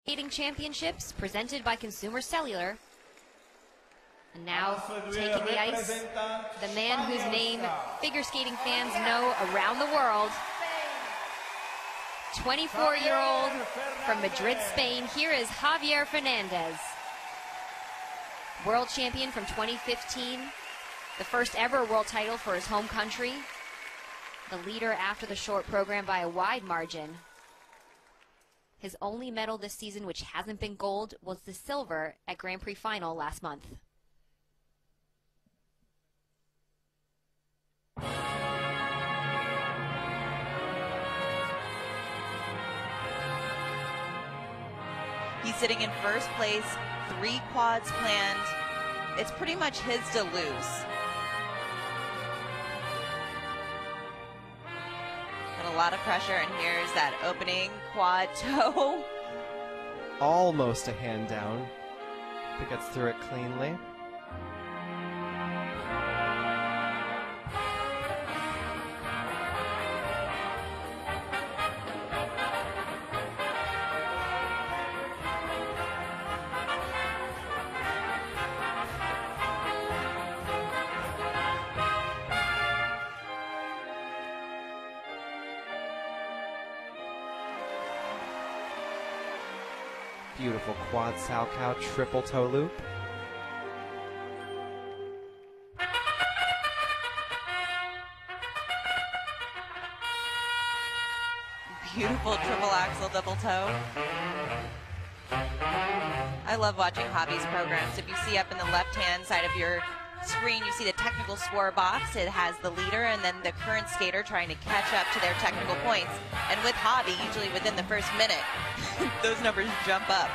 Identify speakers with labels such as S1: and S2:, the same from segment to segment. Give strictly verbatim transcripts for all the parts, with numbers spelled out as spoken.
S1: Skating Championships presented by Consumer Cellular. And now taking the ice, the man whose name figure skating fans know around the world. twenty-four-year-old from Madrid, Spain. Here is Javier Fernandez. World champion from twenty fifteen. The first ever world title for his home country. The leader after the short program by a wide margin. His only medal this season, which hasn't been gold, was the silver at Grand Prix final last month.
S2: He's sitting in first place, three quads planned. It's pretty much his to lose. And a lot of pressure, and here's that opening quad toe.
S3: Almost a hand down, but gets through it cleanly. Beautiful quad Salchow triple toe loop.
S2: Beautiful triple axel double toe. I love watching Javi's programs. If you see up in the left-hand side of your screen, you see the technical score box. It has the leader and then the current skater trying to catch up to their technical points. And with Javi, usually within the first minute, those numbers jump up.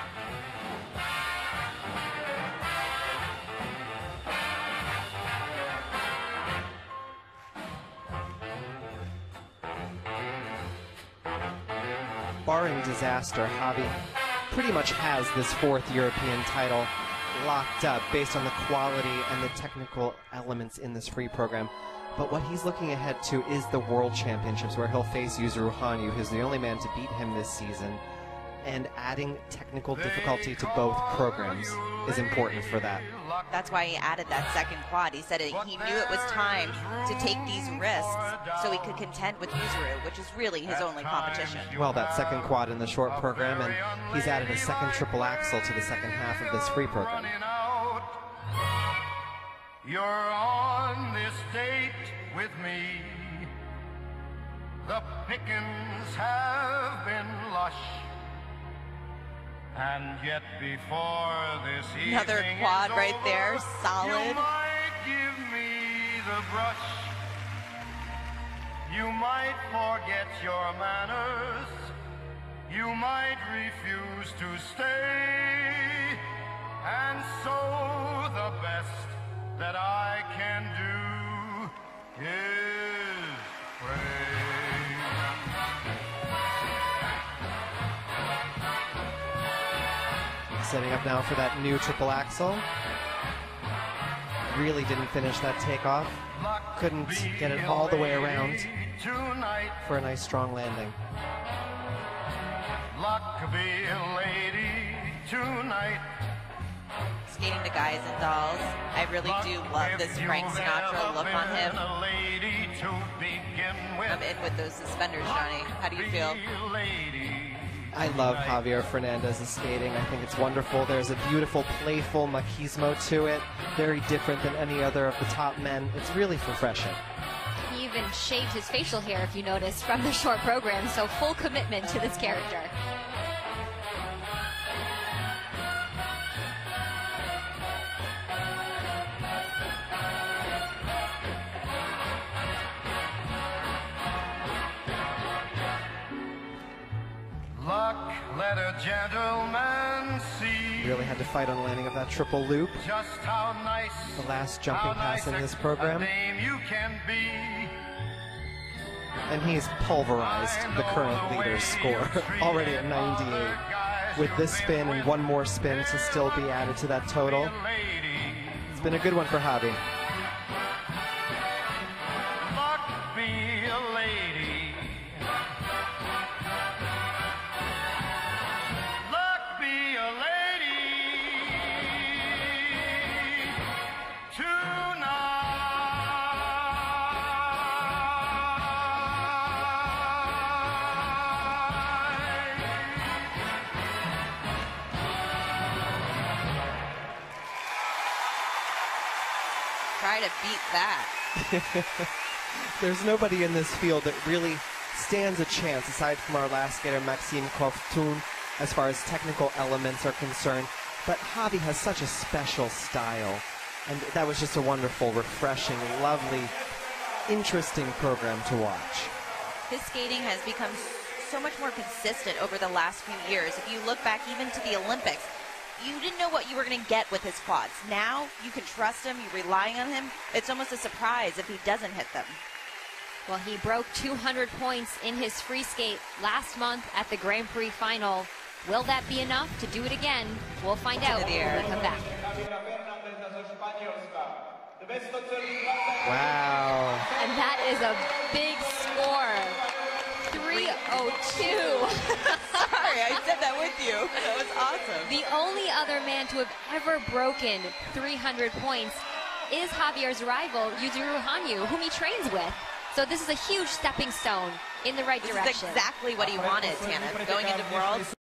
S3: Barring disaster, Javi pretty much has this fourth European title locked up based on the quality and the technical elements in this free program. But what he's looking ahead to is the World Championships, where he'll face Yuzuru Hanyu, who's the only man to beat him this season. And adding technical difficulty to both programs is important for that.
S2: That's why he added that second quad. He said it, he knew it was time to take these risks so he could contend with Yuzuru, which is really his only competition.
S3: Well, that second quad in the short program, and he's added a second triple axel to the second half of this free program.
S4: You're on this date with me. The pickings have been lush. And yet before this evening
S2: Another quad right there, solid.
S4: You might give me the brush. You might forget your manners. You might refuse to stay. And so the best that I can do is pray.
S3: Setting up now for that new triple axel. Really didn't finish that takeoff. Couldn't get it all the way around for a nice strong landing.
S4: Luck be a lady tonight.
S2: Skating to guys and dolls. I really do love this Frank Sinatra look on him. I'm in with those suspenders, Johnny. How do you feel?
S3: I love Javier Fernandez's skating. I think it's wonderful. There's a beautiful, playful machismo to it. Very different than any other of the top men. It's really refreshing.
S1: He even shaved his facial hair, if you noticed, from the short program, so full commitment to this character.
S4: Luck, let a gentleman see.
S3: Really had to fight on the landing of that triple loop.
S4: Just how nice,
S3: the last jumping pass in this program.
S4: You can be.
S3: And he's pulverized the current leader's score, already at ninety-eight. With this spin and one more spin to still be added to that total. It's been a good one for Javi.
S4: Luck be a lady. Luck be
S2: try to beat that.
S3: There's nobody in this field that really stands a chance, aside from our last skater, Maxime Kovtun, as far as technical elements are concerned. But Javi has such a special style, and that was just a wonderful, refreshing, lovely, interesting program to watch.
S2: His skating has become so much more consistent over the last few years. If you look back even to the Olympics, you didn't know what you were going to get with his quads. Now you can trust him, you're relying on him. It's almost a surprise if he doesn't hit them.
S1: Well, he broke two hundred points in his free skate last month at the Grand Prix final. Will that be enough to do it again? We'll find out when we come back.
S3: Wow.
S1: And that is a big score. three oh two.
S2: Sorry, I said that with you. That was awesome.
S1: The only other man to have ever broken three hundred points is Javier's rival, Yuzuru Hanyu, whom he trains with. So this is a huge stepping stone in the right
S2: This
S1: direction.
S2: is exactly what he wanted, Tana, going into Worlds.